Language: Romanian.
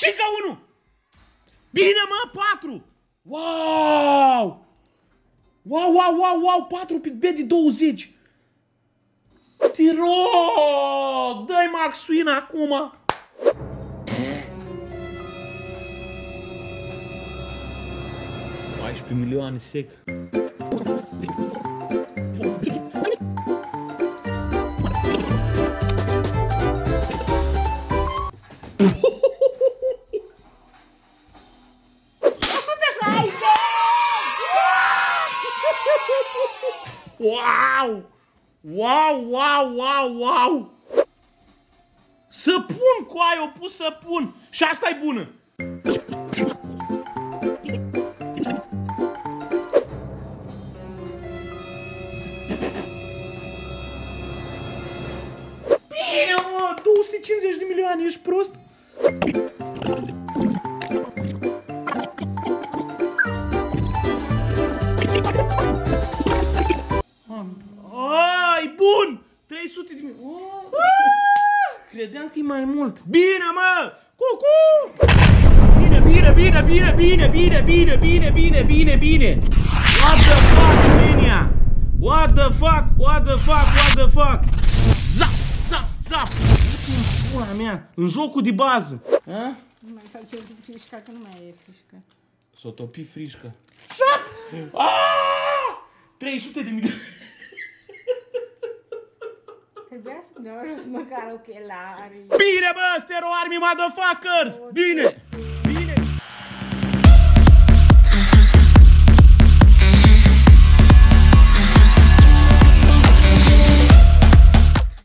Și ca 1! Bine, mă, 4! Wow! Wow, wow, wow, wow, 4 pe bet de 20! Te rog! Dă-i Max Win acum! $14 milioane sec. Wow! Wow, wow, wow, wow! Să pun, coaie, o pus să pun! Și asta e bună! Bine, mă! 250 de milioane, ești prost? Ai, bun! 300 de milioane. Credeam că e mai mult. Bine, mă! Cucu! Bine, bine, bine, bine, bine, bine, bine, bine, bine, bine, bine. What the fuck, Mania? What the fuck? What the fuck? What the fuck? Zap, zap, zap. Pula mea, în jocul de bază. A? Nu mai face cu frișca, că nu mai e frișcă. S-o topi frișcă. 300 de milioane. Trebuia să-mi dau jos măcar ochelari. Bine, bă, Stero Army, motherfuckers! Bine!